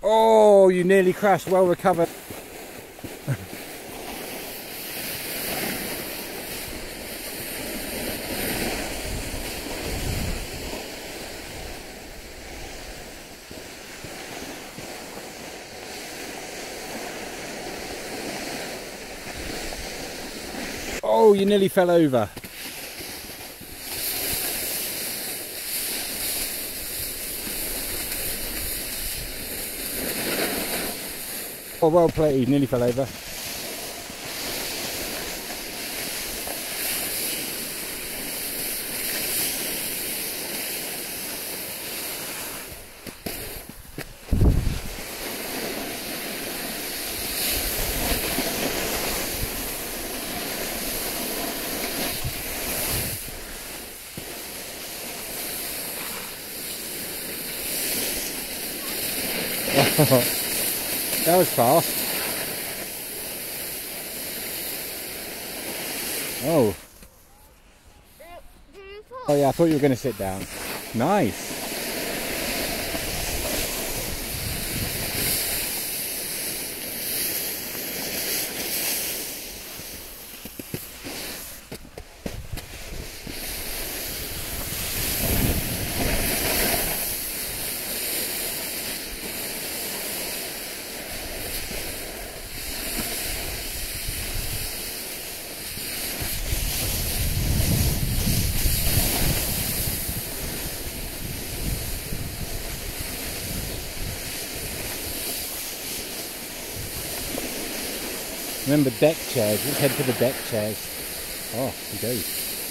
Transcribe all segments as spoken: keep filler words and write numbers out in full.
Oh, you nearly crashed. Well recovered. Oh, you nearly fell over. Oh, well played. You nearly fell over. That was fast. Oh. Oh yeah, I thought you were going to sit down. Nice. Remember deck chairs, let's head to the deck chairs. Oh, he goes.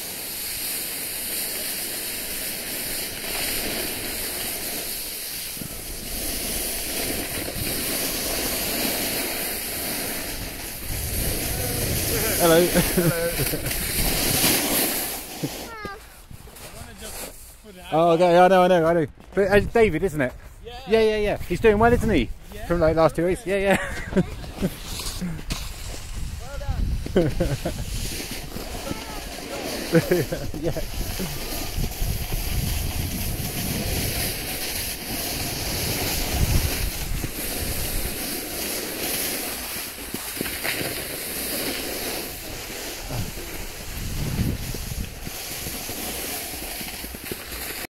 Hello. Hello. Oh, okay, I know, I know, I know. But uh, David, isn't it? Yeah. Yeah, yeah, yeah. He's doing well, isn't he? Yeah. From like last two weeks. Yeah, yeah. Yeah.